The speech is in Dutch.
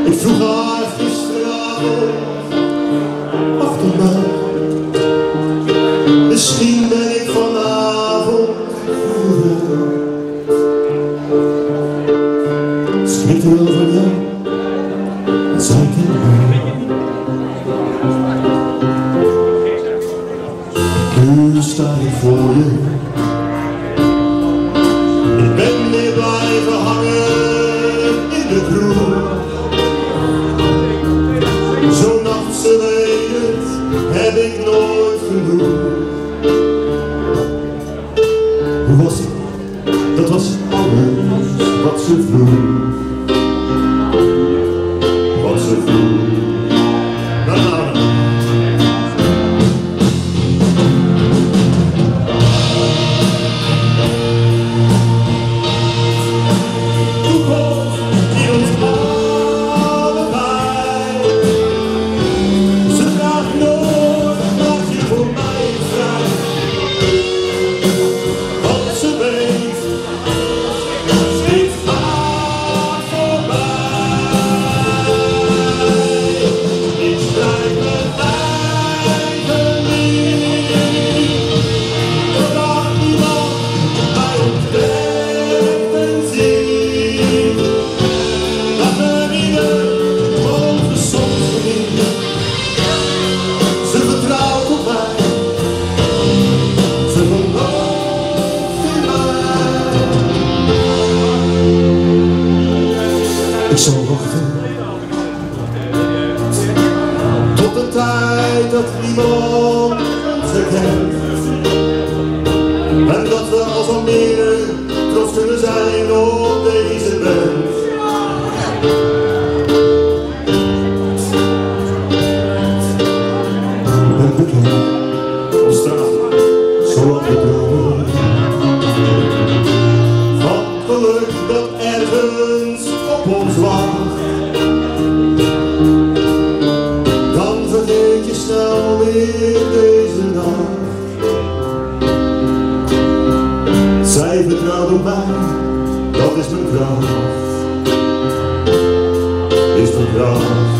Ik vroeg haar gisteravond af en toe. Misschien ben ik vanavond vroeger. Spreekt er wel van jou, dat zei ik in haar. Nu sta ik voor je. Ik ben weer blijven hangen in de kroeg. Zo'n nacht, ze weet het, heb ik nooit genoeg. Hoe was het? Dat was alles wat ze vroeg. Wat ze vroeg. Ik zal wachten tot de tijd dat niemand ons herkent. En dat we als Almere trots kunnen zijn op deze band. Ik ben bekend op straat, zoals we dromen. Van geluk dat ergens op ons wacht. Dan vergeet je snel weer deze nacht. Zij vertrouwt op mij, dat is mijn kracht. Is mijn kracht.